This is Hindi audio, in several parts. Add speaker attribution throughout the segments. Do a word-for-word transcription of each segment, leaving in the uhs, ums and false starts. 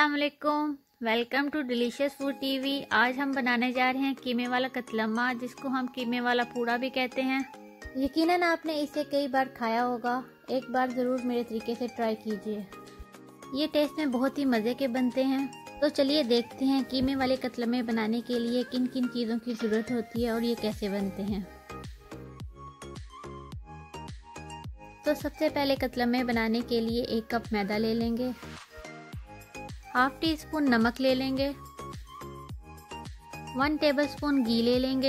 Speaker 1: अस्सलाम वालेकुम, welcome to delicious food TV. आज हम बनाने जा रहे हैं कीमे वाला कतलम्मा, जिसको हम कीमे वाला पूड़ा भी कहते हैं। यकीनन आपने इसे कई बार खाया होगा, एक बार ज़रूर मेरे तरीके से ट्राई कीजिए। ये टेस्ट में बहुत ही मज़े के बनते हैं। तो चलिए देखते हैं कीमे वाले कतलम्मे बनाने के लिए किन किन चीज़ों की ज़रूरत होती है और ये कैसे बनते हैं। तो सबसे पहले कतलम्मे बनाने के लिए एक कप मैदा ले लेंगे, हाफ टी स्पून नमक ले लेंगे, वन टेबलस्पून घी ले लेंगे।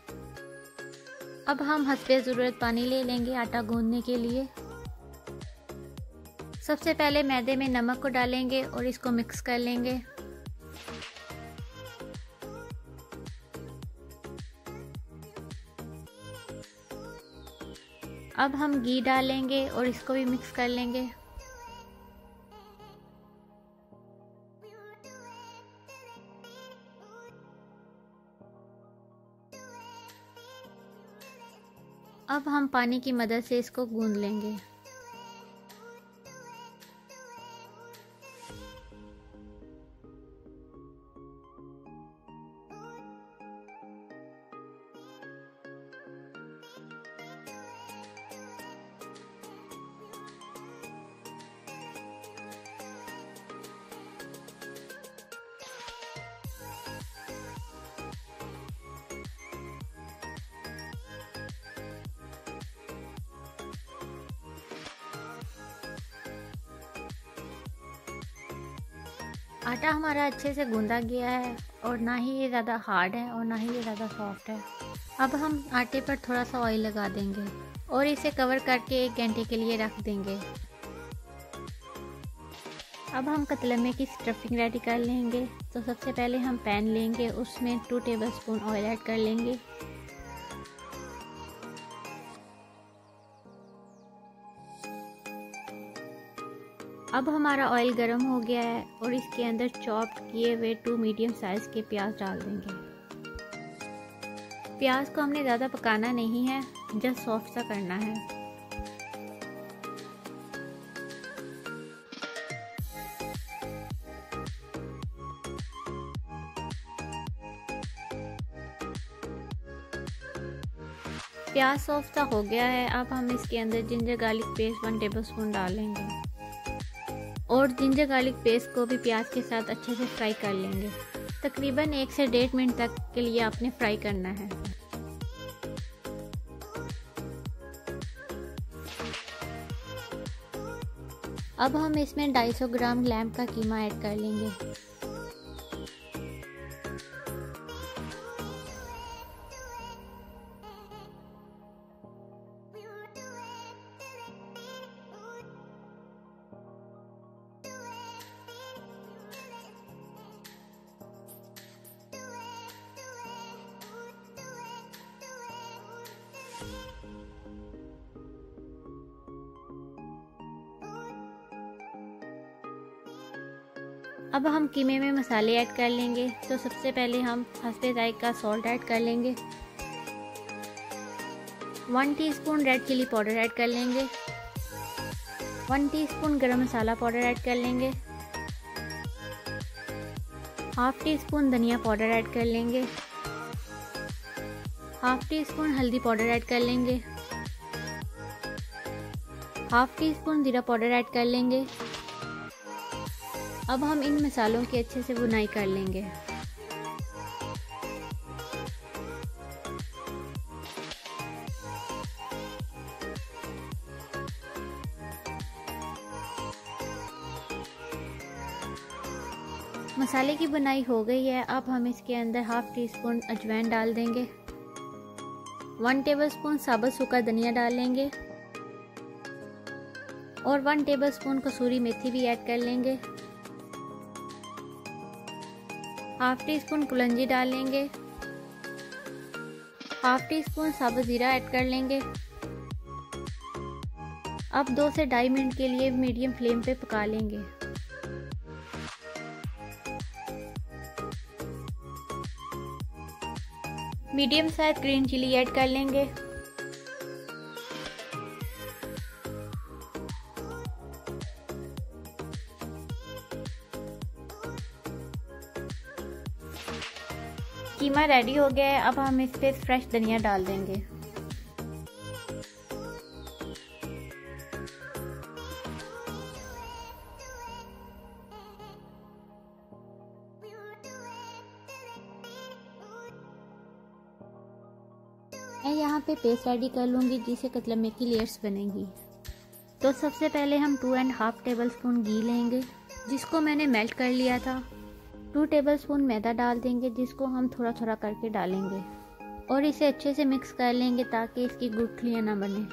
Speaker 1: अब हम हस्बे ज़रूरत पानी ले लेंगे आटा गूंदने के लिए। सबसे पहले मैदे में नमक को डालेंगे और इसको मिक्स कर लेंगे। अब हम घी डालेंगे और इसको भी मिक्स कर लेंगे। अब हम पानी की मदद से इसको गूंद लेंगे। आटा हमारा अच्छे से गूंदा गया है और ना ही ये ज़्यादा हार्ड है और ना ही ये ज़्यादा सॉफ्ट है। अब हम आटे पर थोड़ा सा ऑयल लगा देंगे और इसे कवर करके एक घंटे के लिए रख देंगे। अब हम कतलम्मे की स्टफिंग रेडी कर लेंगे। तो सबसे पहले हम पैन लेंगे, उसमें टू टेबलस्पून ऑयल ऐड कर लेंगे। अब हमारा ऑयल गर्म हो गया है और इसके अंदर चॉप किए हुए टू मीडियम साइज़ के प्याज डाल देंगे। प्याज को हमने ज़्यादा पकाना नहीं है, जस्ट सॉफ्ट सा करना है। प्याज सॉफ्ट सा हो गया है। अब हम इसके अंदर ginger garlic paste one tablespoon डालेंगे और जिंजर गार्लिक पेस्ट को भी प्याज के साथ अच्छे से फ्राई कर लेंगे। तकरीबन एक से डेढ़ मिनट तक के लिए आपने फ्राई करना है। अब हम इसमें दो सौ पचास ग्राम लैम्ब का कीमा ऐड कर लेंगे। अब हम कीमे में मसाले ऐड कर लेंगे। तो सबसे पहले हम हस्बे जायका सॉल्ट ऐड कर लेंगे, one teaspoon red chilli powder add कर लेंगे, वन टीस्पून गरम मसाला पाउडर ऐड कर लेंगे, हाफ टी स्पून धनिया पाउडर ऐड कर लेंगे, हाफ टी स्पून हल्दी पाउडर ऐड कर लेंगे, हाफ टी स्पून जीरा पाउडर ऐड कर लेंगे। अब हम इन मसालों की अच्छे से भुनाई कर लेंगे। मसाले की भुनाई हो गई है। अब हम इसके अंदर हाफ टी स्पून अजवाइन डाल देंगे, वन टेबलस्पून साबुत सूखा धनिया डाल लेंगे और वन टेबलस्पून कसूरी मेथी भी ऐड कर लेंगे। हाफ टी स्पून कुलंजी डाल लेंगे, हाफ टी स्पून साबुत जीरा ऐड कर लेंगे। अब दो से ढाई मिनट के लिए मीडियम फ्लेम पे पका लेंगे। Medium size green chilli add कर लेंगे। कीमा रेडी हो गया है। अब हम इस पे फ्रेश धनिया डाल देंगे। मैं यहाँ पे पेस्ट रेडी कर लूँगी जिससे कतलम्मे की लेयर्स बनेंगी। तो सबसे पहले हम two and half tablespoon ghee लेंगे जिसको मैंने मेल्ट कर लिया था। टू टेबल स्पून मैदा डाल देंगे जिसको हम थोड़ा थोड़ा करके डालेंगे और इसे अच्छे से मिक्स कर लेंगे ताकि इसकी गुठलियाँ ना बने।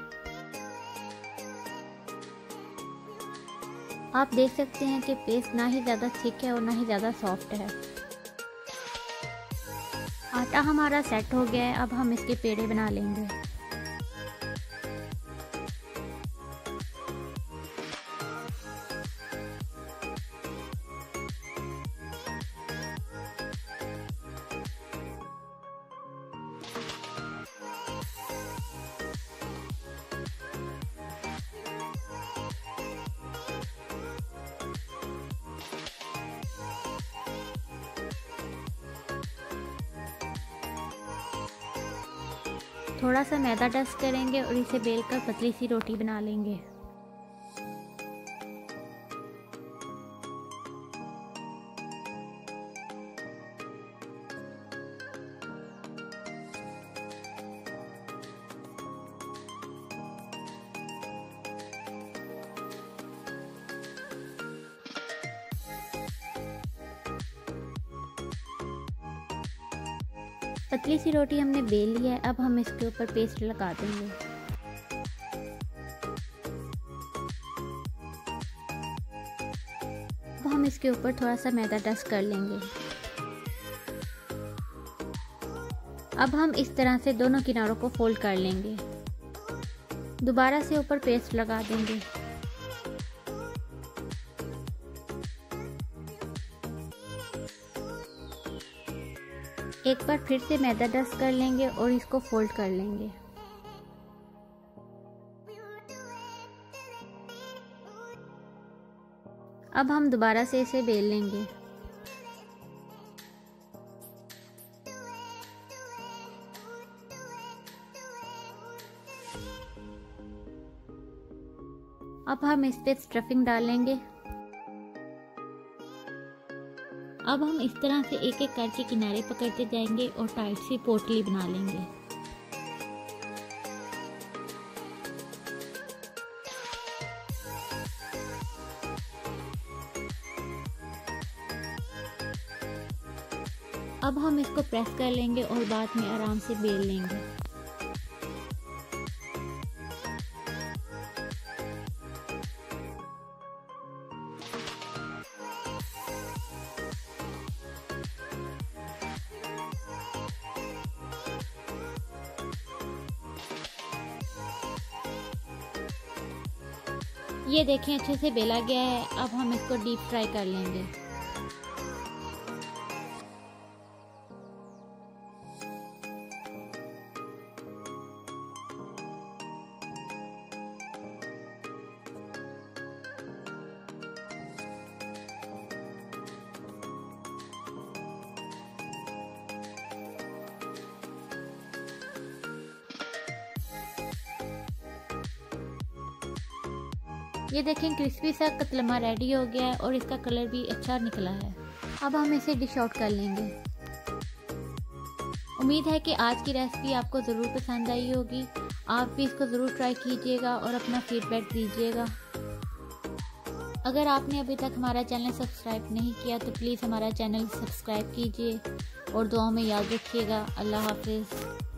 Speaker 1: आप देख सकते हैं कि पेस्ट ना ही ज़्यादा थिक है और ना ही ज़्यादा सॉफ्ट है। आटा हमारा सेट हो गया है। अब हम इसके पेड़े बना लेंगे। थोड़ा सा मैदा डस्ट करेंगे और इसे बेलकर पतली सी रोटी बना लेंगे। पतली सी रोटी हमने बेल ली है। अब हम इसके ऊपर पेस्ट लगा देंगे। अब हम इसके ऊपर थोड़ा सा मैदा डस्ट कर लेंगे। अब हम इस तरह से दोनों किनारों को फोल्ड कर लेंगे। दोबारा से ऊपर पेस्ट लगा देंगे। एक बार फिर से मैदा डस्ट कर लेंगे और इसको फोल्ड कर लेंगे। अब हम दोबारा से इसे बेल लेंगे। अब हम इस पे स्टफिंग डालेंगे। अब हम इस तरह से एक एक करके किनारे पकड़ते जाएंगे और टाइट सी पोटली बना लेंगे। अब हम इसको प्रेस कर लेंगे और बाद में आराम से बेल लेंगे। ये देखें अच्छे से बेला गया है। अब हम इसको डीप फ्राई कर लेंगे। ये देखें क्रिस्पी सा कतलम्मा रेडी हो गया है और इसका कलर भी अच्छा निकला है। अब हम इसे डिश आउट कर लेंगे। उम्मीद है कि आज की रेसिपी आपको ज़रूर पसंद आई होगी। आप भी इसको ज़रूर ट्राई कीजिएगा और अपना फीडबैक दीजिएगा। अगर आपने अभी तक हमारा चैनल सब्सक्राइब नहीं किया तो प्लीज़ हमारा चैनल सब्सक्राइब कीजिए और दुआओं में याद रखिएगा। अल्लाह हाफिज़।